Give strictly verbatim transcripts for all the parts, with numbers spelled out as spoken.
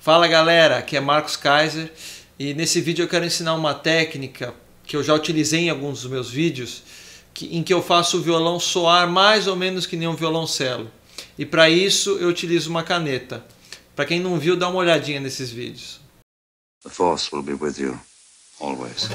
Fala galera, aqui é Marcos Kaiser e nesse vídeo eu quero ensinar uma técnica que eu já utilizei em alguns dos meus vídeos que, em que eu faço o violão soar mais ou menos que nem um violoncelo. E para isso eu utilizo uma caneta. Para quem não viu, dá uma olhadinha nesses vídeos. The Force will be with you, always.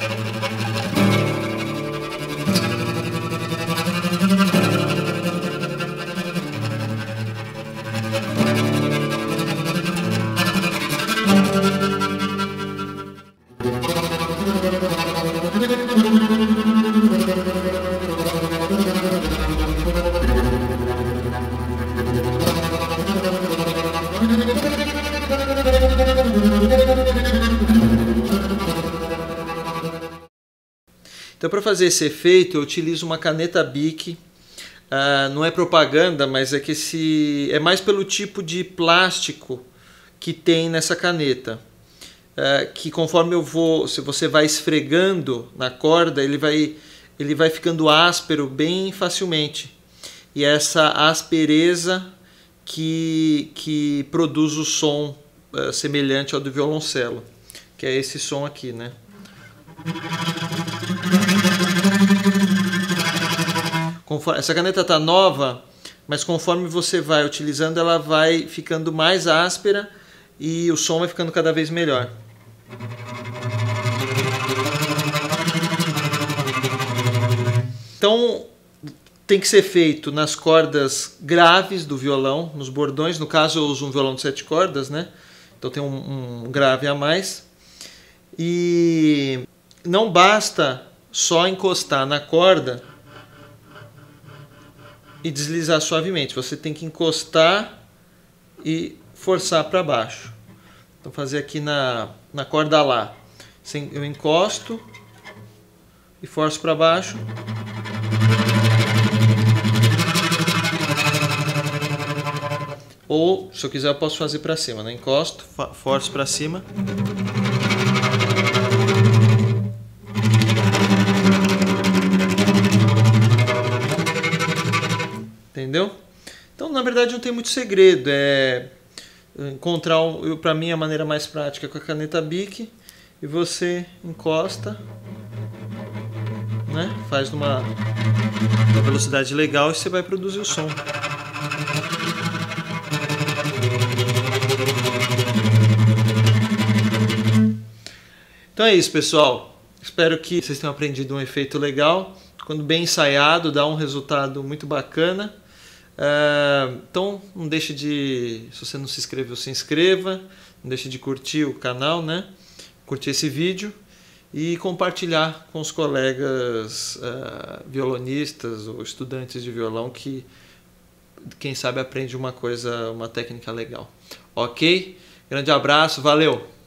Então, para fazer esse efeito, eu utilizo uma caneta Bic. Uh, não é propaganda, mas é que esse é mais pelo tipo de plástico que tem nessa caneta. Uh, que conforme eu vou, se você vai esfregando na corda, ele vai, ele vai ficando áspero bem facilmente. E é essa aspereza que, que produz o som uh, semelhante ao do violoncelo, que é esse som aqui, né? Conforme, essa caneta está nova, mas conforme você vai utilizando, ela vai ficando mais áspera e o som vai ficando cada vez melhor. Então, tem que ser feito nas cordas graves do violão, nos bordões. No caso, eu uso um violão de sete cordas, né? Então tem um, um grave a mais. E não basta só encostar na corda e deslizar suavemente. Você tem que encostar e forçar para baixo. Então fazer aqui na, na corda Lá. Eu encosto e forço para baixo. Ou, se eu quiser, eu posso fazer para cima, né? Encosto, forço para cima. Entendeu? Então, na verdade, não tem muito segredo. É encontrar, para mim, a maneira mais prática com a caneta Bic. E você encosta, né? Faz numa, numa velocidade legal e você vai produzir o som. Então é isso, pessoal. Espero que vocês tenham aprendido um efeito legal. Quando bem ensaiado, dá um resultado muito bacana. Uh, então não deixe de, se você não se inscreveu, se inscreva, não deixe de curtir o canal, né? Curtir esse vídeo e compartilhar com os colegas uh, violonistas ou estudantes de violão que, quem sabe, aprende uma coisa, uma técnica legal. Ok? Grande abraço, valeu!